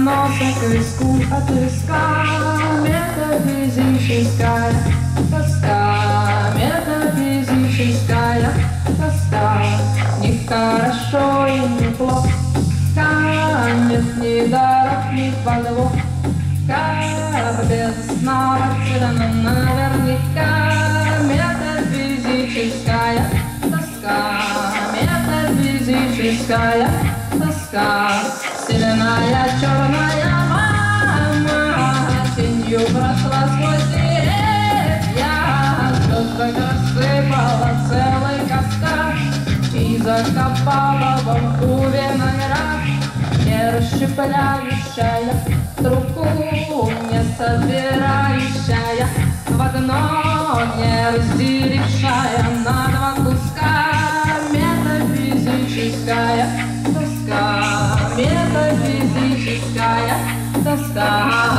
носа к виску от виска. Метафизическая тоска, метафизическая тоска. Ни хорошо и ни плохо, нет ни даров, ни подвох. Как безосновательно наверняка метафизическая тоска, метафизическая тоска. Сильная черная мама тенью прошла сквозь деревья, звездок рассыпала целый каскад и закопала в мху виноград. Не расщепляющая трубку, не собирающая в одно, не разделившая на два куска. Метафизическая тоска, метафизическая тоска.